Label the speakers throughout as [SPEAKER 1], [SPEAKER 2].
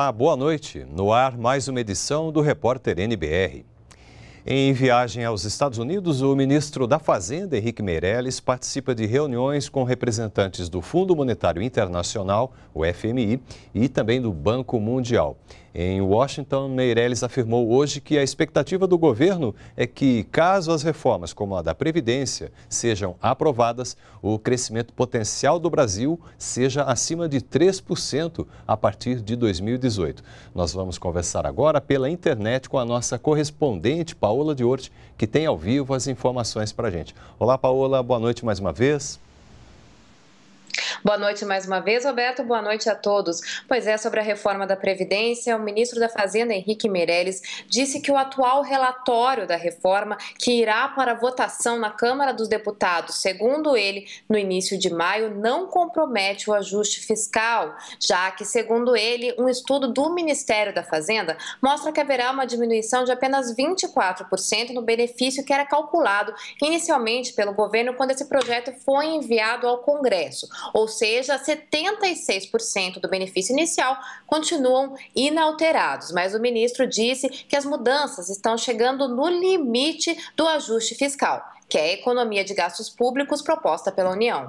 [SPEAKER 1] Olá, boa noite. No ar, mais uma edição do Repórter NBR. Em viagem aos Estados Unidos, o ministro da Fazenda, Henrique Meirelles, participa de reuniões com representantes do Fundo Monetário Internacional, o FMI, e também do Banco Mundial. Em Washington, Meirelles afirmou hoje que a expectativa do governo é que, caso as reformas como a da Previdência sejam aprovadas, o crescimento potencial do Brasil seja acima de 3% a partir de 2018. Nós vamos conversar agora pela internet com a nossa correspondente, Paola Diorte, que tem ao vivo as informações para a gente. Olá, Paola, boa noite mais uma vez.
[SPEAKER 2] Boa noite mais uma vez, Roberto. Boa noite a todos. Pois é, sobre a reforma da Previdência, o ministro da Fazenda, Henrique Meirelles, disse que o atual relatório da reforma, que irá para votação na Câmara dos Deputados, segundo ele, no início de maio, não compromete o ajuste fiscal, já que, segundo ele, um estudo do Ministério da Fazenda mostra que haverá uma diminuição de apenas 24% no benefício que era calculado inicialmente pelo governo quando esse projeto foi enviado ao Congresso. Ou seja, 76% do benefício inicial continuam inalterados. Mas o ministro disse que as mudanças estão chegando no limite do ajuste fiscal, que é a economia de gastos públicos proposta pela União.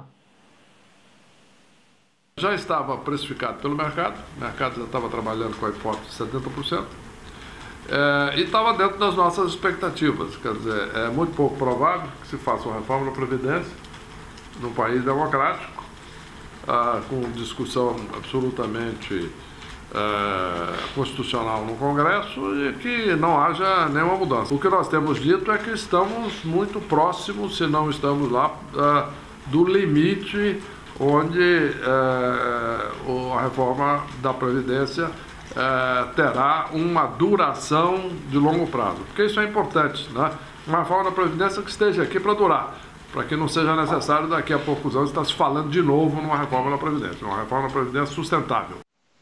[SPEAKER 3] Já estava precificado pelo mercado, o mercado já estava trabalhando com a hipótese de 70%, e estava dentro das nossas expectativas. Quer dizer, é muito pouco provável que se faça uma reforma da Previdência num país democrático, com discussão absolutamente constitucional no Congresso e que não haja nenhuma mudança. O que nós temos dito é que estamos muito próximos, se não estamos lá, do limite onde a reforma da Previdência terá uma duração de longo prazo. Porque isso é importante, né? Uma reforma da Previdência que esteja aqui para durar, para que não seja necessário daqui a poucos anos estar se falando de novo numa reforma da Previdência, uma reforma da Previdência sustentável.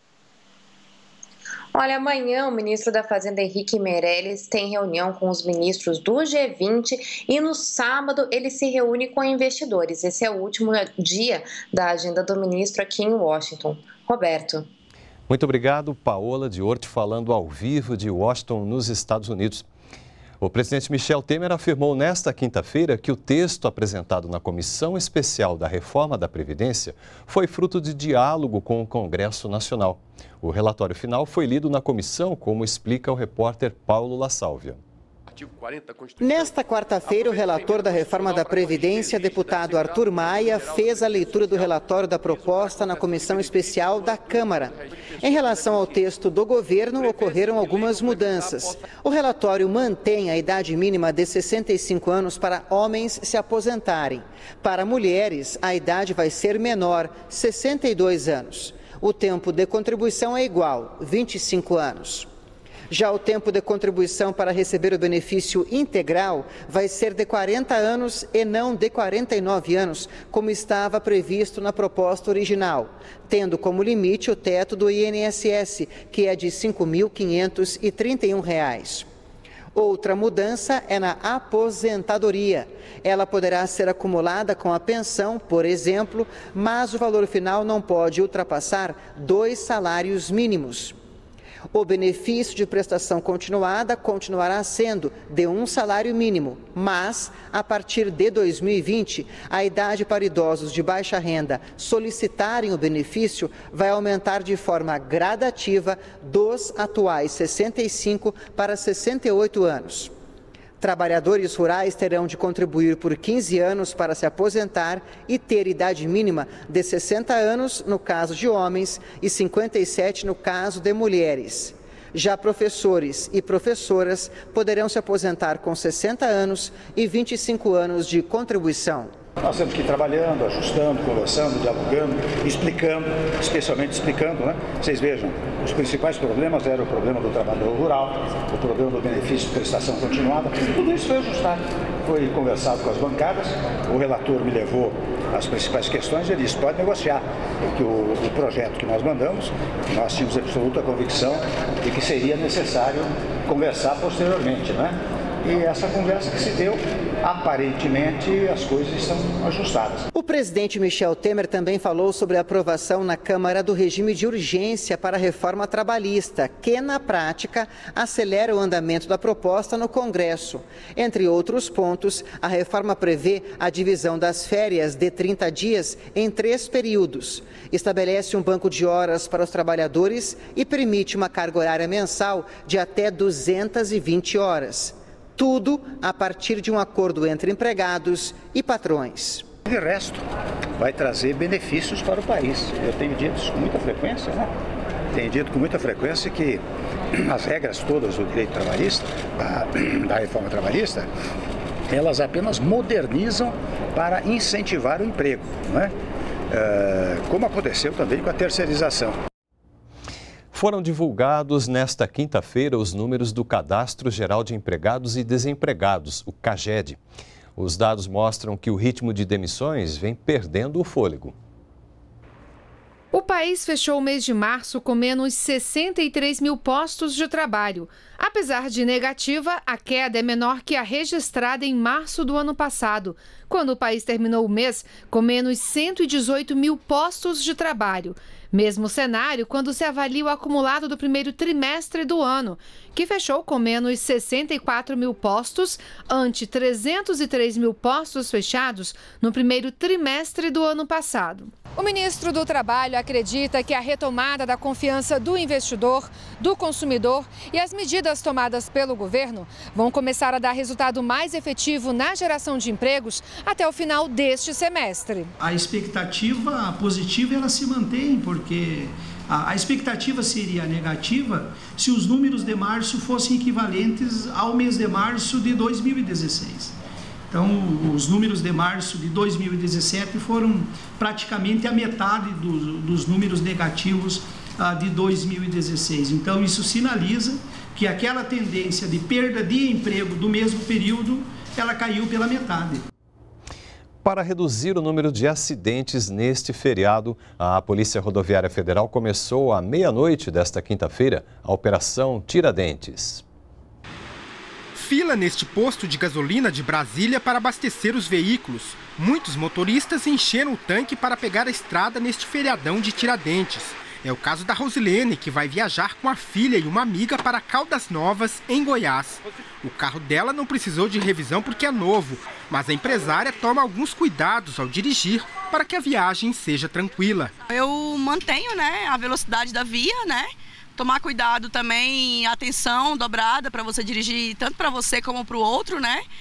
[SPEAKER 2] Olha, amanhã o ministro da Fazenda, Henrique Meirelles, tem reunião com os ministros do G20 e no sábado ele se reúne com investidores. Esse é o último dia da agenda do ministro aqui em Washington. Roberto.
[SPEAKER 1] Muito obrigado, Paola Diorte, falando ao vivo de Washington, nos Estados Unidos. O presidente Michel Temer afirmou nesta quinta-feira que o texto apresentado na Comissão Especial da Reforma da Previdência foi fruto de diálogo com o Congresso Nacional. O relatório final foi lido na comissão, como explica o repórter Paulo La Sálvia.
[SPEAKER 4] Nesta quarta-feira, o relator da reforma da Previdência, deputado Arthur Maia, fez a leitura do relatório da proposta na Comissão Especial da Câmara. Em relação ao texto do governo, ocorreram algumas mudanças. O relatório mantém a idade mínima de 65 anos para homens se aposentarem. Para mulheres, a idade vai ser menor, 62 anos. O tempo de contribuição é igual, 25 anos. Já o tempo de contribuição para receber o benefício integral vai ser de 40 anos e não de 49 anos, como estava previsto na proposta original, tendo como limite o teto do INSS, que é de R$ 5.531. Outra mudança é na aposentadoria. Ela poderá ser acumulada com a pensão, por exemplo, mas o valor final não pode ultrapassar 2 salários mínimos. O benefício de prestação continuada continuará sendo de 1 salário mínimo, mas, a partir de 2020, a idade para idosos de baixa renda solicitarem o benefício vai aumentar de forma gradativa dos atuais 65 para 68 anos. Trabalhadores rurais terão de contribuir por 15 anos para se aposentar e ter idade mínima de 60 anos no caso de homens e 57 no caso de mulheres. Já professores e professoras poderão se aposentar com 60 anos e 25 anos de contribuição.
[SPEAKER 5] Nós temos que ir trabalhando, ajustando, conversando, dialogando, explicando, especialmente explicando, né? Vocês vejam, os principais problemas eram o problema do trabalhador rural, o problema do benefício de prestação continuada, tudo isso foi ajustado, foi conversado com as bancadas, o relator me levou as principais questões e ele disse, pode negociar, porque o projeto que nós mandamos, nós tínhamos absoluta convicção de que seria necessário conversar posteriormente, né? E essa conversa que se deu, aparentemente as coisas estão ajustadas.
[SPEAKER 4] O presidente Michel Temer também falou sobre a aprovação na Câmara do regime de urgência para a reforma trabalhista, que na prática acelera o andamento da proposta no Congresso. Entre outros pontos, a reforma prevê a divisão das férias de 30 dias em 3 períodos. Estabelece um banco de horas para os trabalhadores e permite uma carga horária mensal de até 220 horas. Tudo a partir de um acordo entre empregados e patrões.
[SPEAKER 5] De resto, vai trazer benefícios para o país. Eu tenho dito isso com muita frequência, né? Tenho dito com muita frequência que as regras todas do direito trabalhista, da reforma trabalhista, elas apenas modernizam para incentivar o emprego, não é? Como aconteceu também com a terceirização.
[SPEAKER 1] Foram divulgados nesta quinta-feira os números do Cadastro Geral de Empregados e Desempregados, o CAGED. Os dados mostram que o ritmo de demissões vem perdendo o fôlego.
[SPEAKER 6] O país fechou o mês de março com menos 63 mil postos de trabalho. Apesar de negativa, a queda é menor que a registrada em março do ano passado, quando o país terminou o mês com menos 118 mil postos de trabalho. Mesmo cenário quando se avalia o acumulado do primeiro trimestre do ano, que fechou com menos 64 mil postos, ante 303 mil postos fechados no primeiro trimestre do ano passado. O ministro do Trabalho acredita que a retomada da confiança do investidor, do consumidor e as medidas tomadas pelo governo vão começar a dar resultado mais efetivo na geração de empregos até o final deste semestre.
[SPEAKER 7] A expectativa positiva ela se mantém, porque a expectativa seria negativa se os números de março fossem equivalentes ao mês de março de 2016. Então, os números de março de 2017 foram praticamente a metade dos números negativos de 2016. Então, isso sinaliza que aquela tendência de perda de emprego do mesmo período, ela caiu pela metade.
[SPEAKER 1] Para reduzir o número de acidentes neste feriado, a Polícia Rodoviária Federal começou à meia-noite desta quinta-feira a Operação Tiradentes.
[SPEAKER 8] Fila neste posto de gasolina de Brasília para abastecer os veículos. Muitos motoristas encheram o tanque para pegar a estrada neste feriadão de Tiradentes. É o caso da Rosilene, que vai viajar com a filha e uma amiga para Caldas Novas, em Goiás. O carro dela não precisou de revisão porque é novo, mas a empresária toma alguns cuidados ao dirigir para que a viagem seja tranquila.
[SPEAKER 9] Eu mantenho, a velocidade da via, Tomar cuidado também, atenção dobrada para você dirigir, tanto para você como para o outro,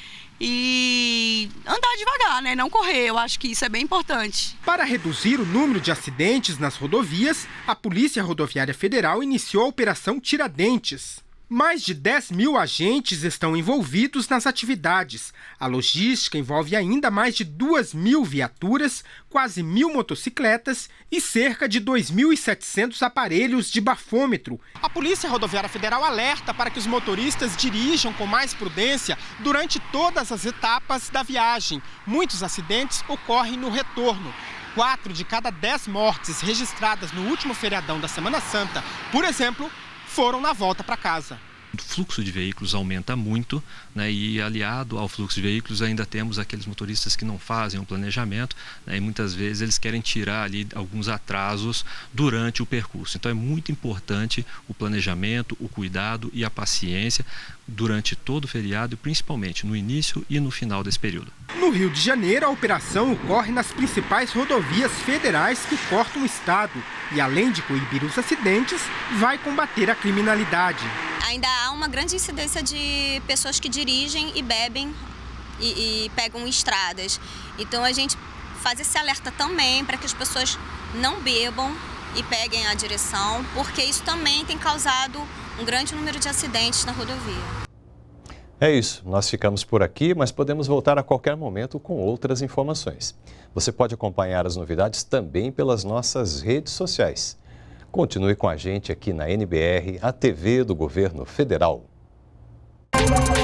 [SPEAKER 9] E andar devagar, não correr, eu acho que isso é bem importante.
[SPEAKER 8] Para reduzir o número de acidentes nas rodovias, a Polícia Rodoviária Federal iniciou a Operação Tiradentes. Mais de 10 mil agentes estão envolvidos nas atividades. A logística envolve ainda mais de 2.000 viaturas, quase 1.000 motocicletas e cerca de 2.700 aparelhos de bafômetro. A Polícia Rodoviária Federal alerta para que os motoristas dirijam com mais prudência durante todas as etapas da viagem. Muitos acidentes ocorrem no retorno. 4 de cada 10 mortes registradas no último feriadão da Semana Santa, por exemplo, foram na volta para casa.
[SPEAKER 10] O fluxo de veículos aumenta muito, e aliado ao fluxo de veículos ainda temos aqueles motoristas que não fazem um planejamento, e muitas vezes eles querem tirar ali alguns atrasos durante o percurso. Então é muito importante o planejamento, o cuidado e a paciência durante todo o feriado e principalmente no início e no final desse período.
[SPEAKER 8] No Rio de Janeiro, a operação ocorre nas principais rodovias federais que cortam o estado e, além de coibir os acidentes, vai combater a criminalidade.
[SPEAKER 11] Ainda há uma grande incidência de pessoas que dirigem e bebem e pegam estradas. Então a gente faz esse alerta também para que as pessoas não bebam e peguem a direção, porque isso também tem causado um grande número de acidentes na rodovia.
[SPEAKER 1] É isso, nós ficamos por aqui, mas podemos voltar a qualquer momento com outras informações. Você pode acompanhar as novidades também pelas nossas redes sociais. Continue com a gente aqui na NBR, a TV do Governo Federal.